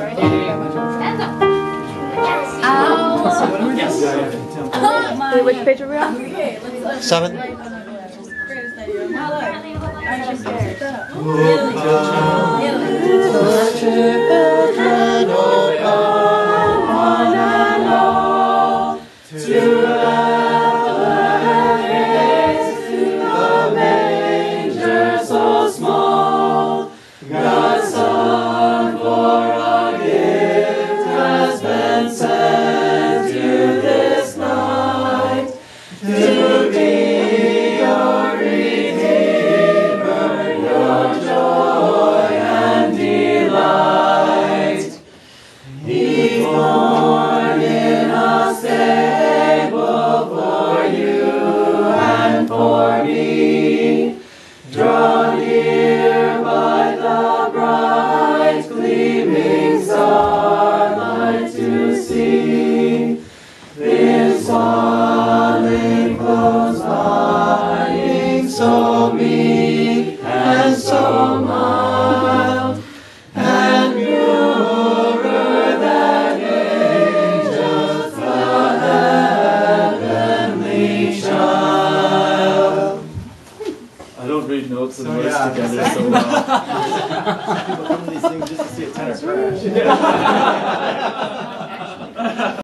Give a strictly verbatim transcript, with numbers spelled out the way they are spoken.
Wait, which page are we on? Seven. For me, draw near by the bright gleaming starlight to see this swaddling close lying so meek and so mild and purer than angels, the heavenly child. I don't read notes and So, words yeah. together so well. People come to these things just to see a tenor crash.